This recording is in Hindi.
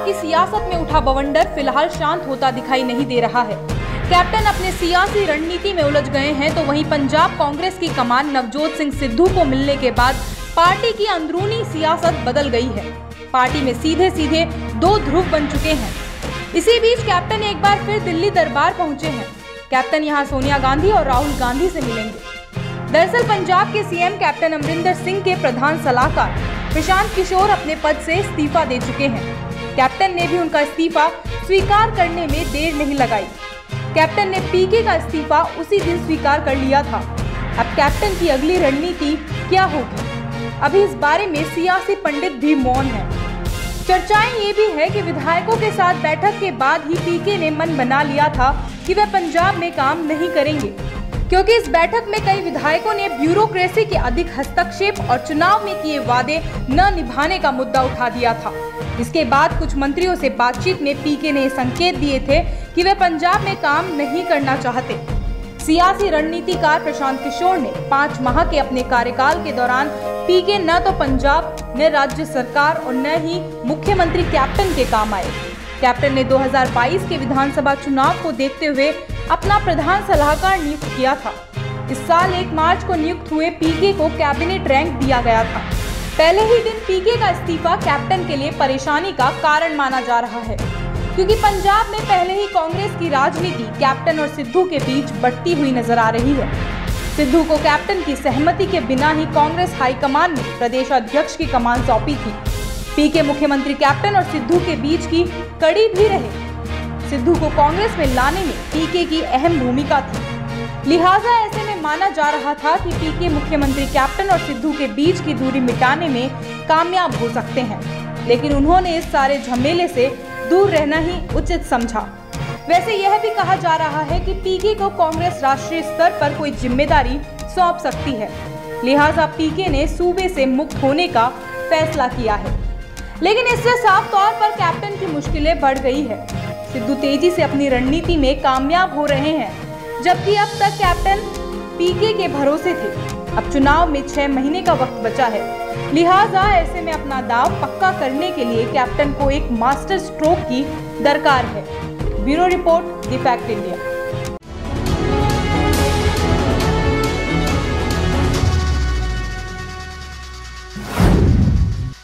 पंजाब की सियासत में उठा बवंडर फिलहाल शांत होता दिखाई नहीं दे रहा है। कैप्टन अपने सियासी रणनीति में उलझ गए हैं, तो वहीं पंजाब कांग्रेस की कमान नवजोत सिंह सिद्धू को मिलने के बाद पार्टी की अंदरूनी सियासत बदल गई है। पार्टी में सीधे सीधे दो ध्रुव बन चुके हैं। इसी बीच कैप्टन एक बार फिर दिल्ली दरबार पहुंचे हैं। कैप्टन यहां सोनिया गांधी और राहुल गांधी से मिलेंगे। दरअसल पंजाब के सीएम कैप्टन अमरिंदर सिंह के प्रधान सलाहकार प्रशांत किशोर अपने पद से इस्तीफा दे चुके हैं। कैप्टन ने भी उनका इस्तीफा स्वीकार करने में देर नहीं लगाई। कैप्टन ने पीके का इस्तीफा उसी दिन स्वीकार कर लिया था। अब कैप्टन की अगली रणनीति क्या होगी, अभी इस बारे में सियासी पंडित भी मौन है। चर्चाएं ये भी है कि विधायकों के साथ बैठक के बाद ही पीके ने मन बना लिया था कि वे पंजाब में काम नहीं करेंगे, क्योंकि इस बैठक में कई विधायकों ने ब्यूरोक्रेसी के अधिक हस्तक्षेप और चुनाव में किए वादे न निभाने का मुद्दा उठा दिया था। इसके बाद कुछ मंत्रियों से बातचीत में पीके ने संकेत दिए थे कि वे पंजाब में काम नहीं करना चाहते। सियासी रणनीतिकार प्रशांत किशोर ने 5 माह के अपने कार्यकाल के दौरान पीके न तो पंजाब, न राज्य सरकार और न ही मुख्यमंत्री कैप्टन के काम आए। कैप्टन ने 2022 के विधानसभा चुनाव को देखते हुए अपना प्रधान सलाहकार नियुक्त किया था। इस साल 1 मार्च को नियुक्त हुए पीके को कैबिनेट रैंक दिया गया था। पहले ही दिन पीके का इस्तीफा कैप्टन के लिए परेशानी का कारण माना जा रहा है, क्योंकि पंजाब में पहले ही कांग्रेस की राजनीति कैप्टन और सिद्धू के बीच बढ़ती हुई नजर आ रही है। सिद्धू को कैप्टन की सहमति के बिना ही कांग्रेस हाईकमान ने प्रदेश अध्यक्ष की कमान सौंपी थी। पीके मुख्यमंत्री कैप्टन और सिद्धू के बीच की कड़ी भी रहे। सिद्धू को कांग्रेस में लाने में पीके की अहम भूमिका थी। लिहाजा ऐसे में माना जा रहा था कि पीके मुख्यमंत्री कैप्टन और सिद्धू के बीच की दूरी मिटाने में कामयाब हो सकते हैं, लेकिन उन्होंने इस सारे झमेले से दूर रहना ही उचित समझा। वैसे यह भी कहा जा रहा है कि पीके को कांग्रेस राष्ट्रीय स्तर पर कोई जिम्मेदारी सौंप सकती है, लिहाजा पीके ने सूबे से मुक्त होने का फैसला किया है। लेकिन इससे साफ तौर पर कैप्टन की मुश्किलें बढ़ गई है। सिद्धू तेजी से अपनी रणनीति में कामयाब हो रहे हैं, जबकि अब तक कैप्टन पीके के भरोसे थे। अब चुनाव में 6 महीने का वक्त बचा है, लिहाजा ऐसे में अपना दाव पक्का करने के लिए कैप्टन को एक मास्टर स्ट्रोक की दरकार है। Bureau report, the fact India.